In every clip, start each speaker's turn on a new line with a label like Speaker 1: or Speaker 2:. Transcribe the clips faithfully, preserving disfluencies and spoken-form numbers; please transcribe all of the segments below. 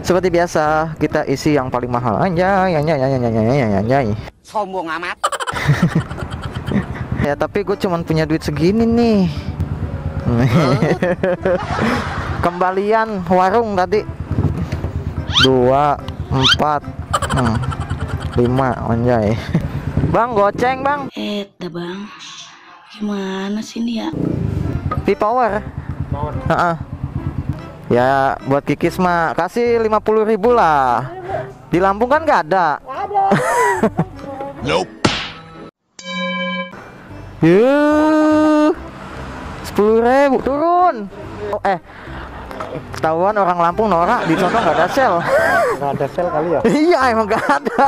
Speaker 1: Seperti biasa kita isi yang paling mahal. Anjay, anjay, anjay, anjay, anjay, anjay.
Speaker 2: Sombong amat.
Speaker 1: Ya tapi gue cuman punya duit segini nih. Kembalian warung tadi dua empat hmm, lima anjay. Bang goceng bang.
Speaker 3: Eh dah bang, gimana sih ini ya?
Speaker 1: P-Power. Heeh. Ya buat Kikis mah kasih lima puluh ribu lah. Di Lampung kan nggak ada. Nggak ada.
Speaker 2: Nope.
Speaker 1: Yuh, sepuluh ribu turun. Oh, eh, ketahuan orang Lampung norak di sono nggak ada sel.
Speaker 4: Nggak ada sel kali ya?
Speaker 1: Iya emang nggak ada.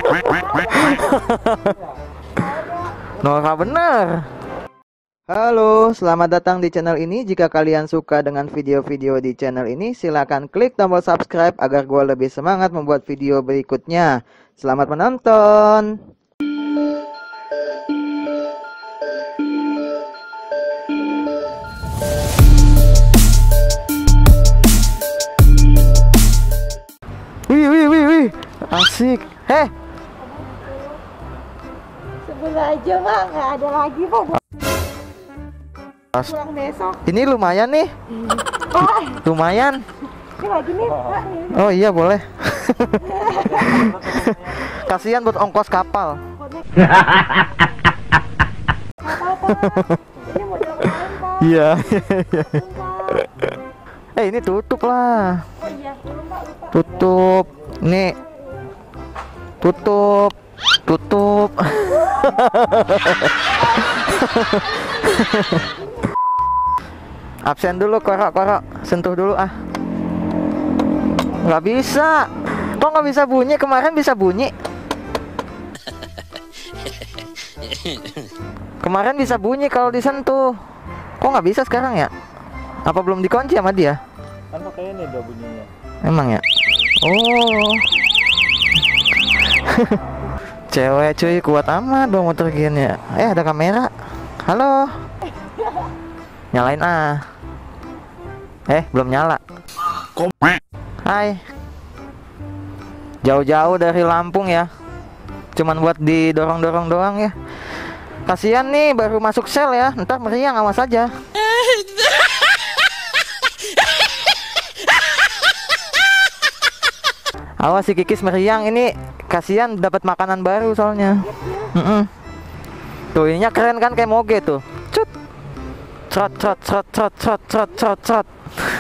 Speaker 1: Norak bener. Halo, selamat datang di channel ini. Jika kalian suka dengan video-video di channel ini, silakan klik tombol subscribe agar gue lebih semangat membuat video berikutnya. Selamat menonton. Wih, wih, wih, wih, asik. Heh,
Speaker 5: sebelah aja mah nggak ada lagi pak. Pulang besok.
Speaker 1: Ini lumayan nih.
Speaker 5: Ah,
Speaker 1: Lumayan.
Speaker 5: ini lagi nih pak.
Speaker 1: Oh iya boleh. Kasihan buat ongkos kapal.
Speaker 5: Nggak apa-apa. Ini modal kemarin pak.
Speaker 1: Iya. Eh ini tutup lah.
Speaker 5: Oh iya, lupa lupa.
Speaker 1: Tutup. Nih. Tutup. Tutup. Absen dulu, korok, korok. Sentuh dulu ah. Nggak bisa. Kok nggak bisa bunyi? Kemarin bisa bunyi. Kemarin bisa bunyi kalau disentuh. Kok nggak bisa sekarang ya? Apa belum dikunci sama dia?
Speaker 4: Kan pakai ini udah bunyinya.
Speaker 1: Emang ya? Oh. Cewek cuy kuat amat bawa motor gini ya. Eh ada kamera. Halo. Nyalain ah. Eh belum nyala. Hai. Jauh-jauh dari Lampung ya. Cuman buat didorong-dorong doang ya. Kasihan nih baru masuk sel ya. Ntar meriang awas aja. Awas si Kikis meriang ini. Kasihan dapat makanan baru soalnya. Mm -mm. Tuh ininya keren kan kayak moge tuh. Cut. Trot trot trot trot trot trot trot trot.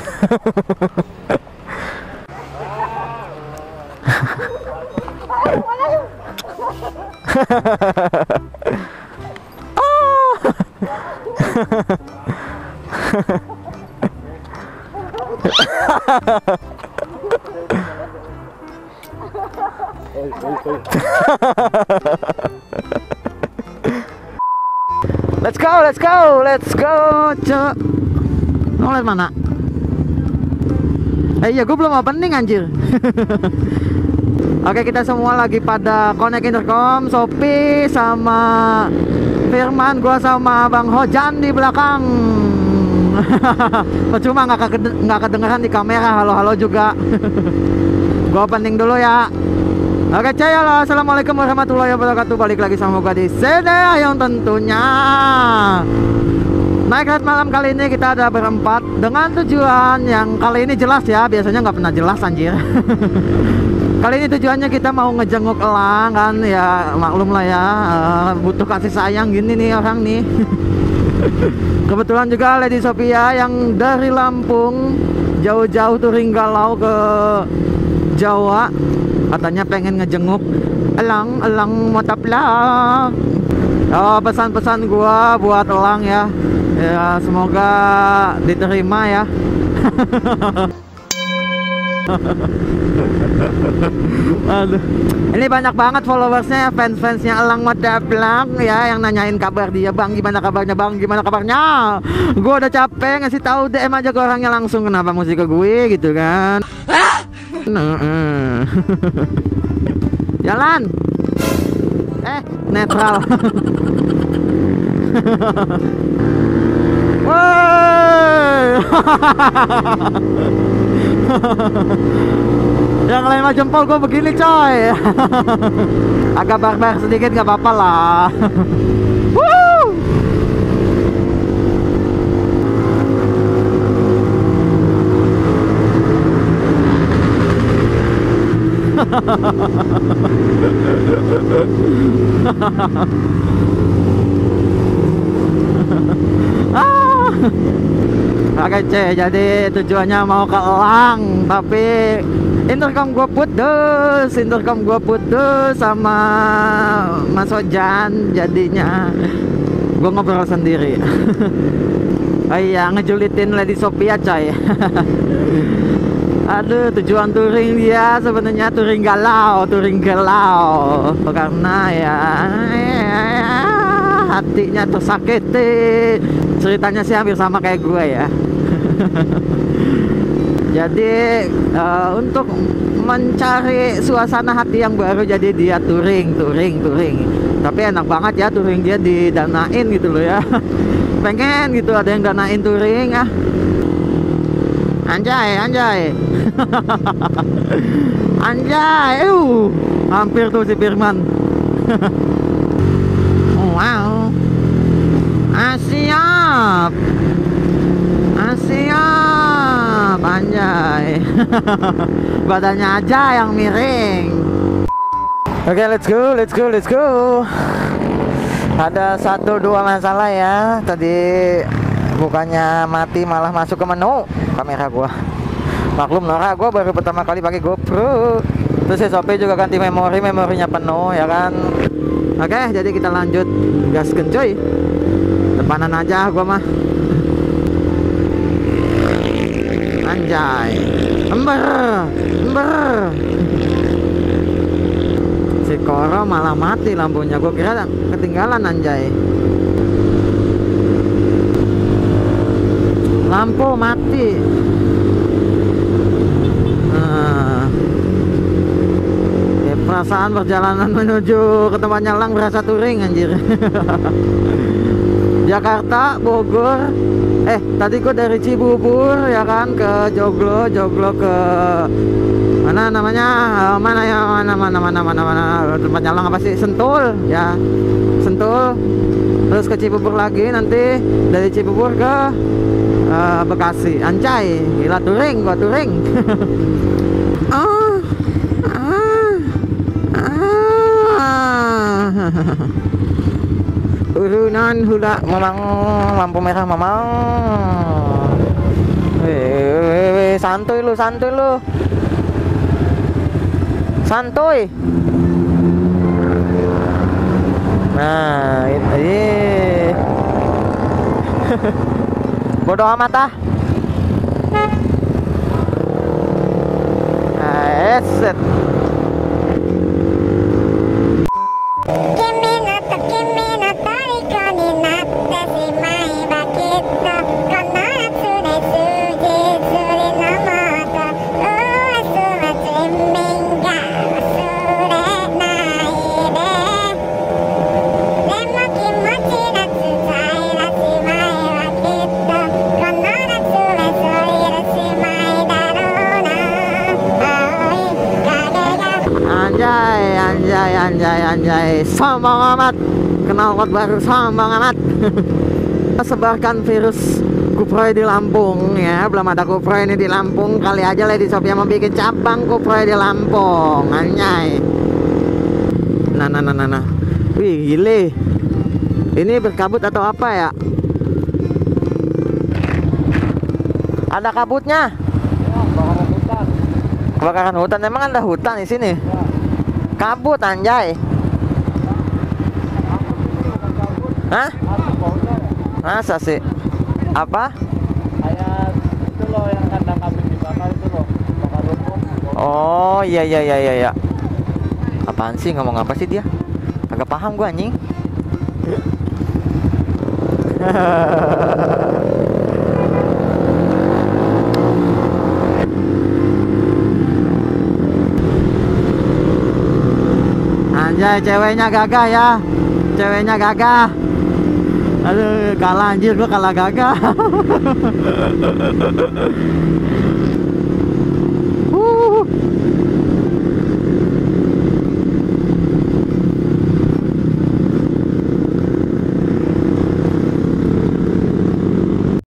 Speaker 1: Let's go, let's go, let's go, cok. Ngeliat mana? Eh iya, gue belum opening anjir. Oke, kita semua lagi pada connect intercom. Sopi sama Firman, gua sama Bang Hojan di belakang. Percuma nggak nggak kedengeran di kamera. Halo-halo juga. Gua opening dulu ya. Oke cuy, halo, assalamualaikum warahmatullahi wabarakatuh. Balik lagi sama gua di C D yang tentunya naik ride malam kali ini kita ada berempat dengan tujuan yang kali ini jelas ya. Biasanya nggak pernah jelas anjir. Kali ini tujuannya kita mau ngejenguk elang kan ya, maklum lah ya, uh, butuh kasih sayang gini nih orang nih. Kebetulan juga Lady Sophia yang dari Lampung jauh-jauh tuh Ringgalau ke Jawa, katanya pengen ngejenguk elang, elang motaplak. Oh, pesan-pesan gua buat elang ya, ya semoga diterima ya. Aduh, ini banyak banget followersnya, fans-fansnya elang motaplak ya, yang nanyain kabar dia, bang gimana kabarnya, bang gimana kabarnya. Gue udah capek ngasih tahu, D M aja ke orangnya langsung, kenapa mesti ke gue gitu kan. Jalan. Eh netral. Woi. Yang lima jempol gue begini coy. Agak barbar sedikit gak apa-apa lah. Woo! Ah. Oke C, jadi tujuannya mau ke Elang, tapi intercom gue putus, intercom gue putus sama Mas Ojan, jadinya gue ngobrol sendiri. Oh iya, ngejulitin Lady Sophia coy. Aduh, tujuan touring dia sebenarnya touring galau, touring galau karena ya, ya hatinya tersakiti. Ceritanya sih hampir sama kayak gue ya. Jadi uh, untuk mencari suasana hati yang baru, jadi dia touring, touring, touring. Tapi enak banget ya touring dia didanain gitu loh ya. Pengen gitu ada yang danain touring ah. Anjay, anjay. Anjay, uh, hampir tuh si Firman. Wow. Ah, siap. Ah, siap. Anjay. Badannya aja yang miring. Oke, okay, let's go, let's go, let's go. Ada satu dua masalah ya. Tadi bukannya mati malah masuk ke menu kamera gua. Maklum Nora, gua baru pertama kali pakai GoPro. Terus si Sophie juga ganti memori, memorinya penuh ya kan. Oke, jadi kita lanjut gaskeun coy. Depanan aja gua mah. Anjay. Ember, ember. Si Koro malah mati lampunya. Gua kira ketinggalan anjay. Lampu mati. Nah, ya, perasaan perjalanan menuju ke tempatnya Elang berasa touring anjir. Jakarta, Bogor. Eh, tadi gua dari Cibubur ya kan ke Joglo, Joglo ke mana namanya? Uh, mana ya? Mana mana mana mana mana tempatnya Elang apa sih? Sentul ya. Sentul. Terus ke Cibubur lagi, nanti dari Cibubur ke Uh, Bekasi. Anjay, gila touring, gua touring. Ah, ah, ah. Urunan hula memang lampu merah memang. Weh, santuy lu, santuy lu. Santuy. Nah, ini. Bodoh amat ah. Ah, set. Anjay, anjay, sombong amat. Knalpot baru sombong amat. Sebarkan virus Kuproy di Lampung ya. Belum ada Kuproy ini di Lampung. Kali aja Lady Sophia mau bikin cabang Kuproy di Lampung. Anjay. Nah, nah, nah, nah, nah. Wih, gile. Ini berkabut atau apa ya? Ada kabutnya.
Speaker 4: Kebakaran hutan.
Speaker 1: Kebakaran hutan. Emang ada hutan di sini? Kabut anjay. Hah? Masa sih? Apa?
Speaker 4: Kayak itu loh yang kandang kambing dibakar itu loh. Bakar rumput.
Speaker 1: Oh iya iya iya iya ya. Apaan sih, ngomong apa sih dia? Agak paham gua anjing. Anjay, ceweknya gagah ya. Ceweknya gagah. Aduh, kalah anjir, gua kalah gagah.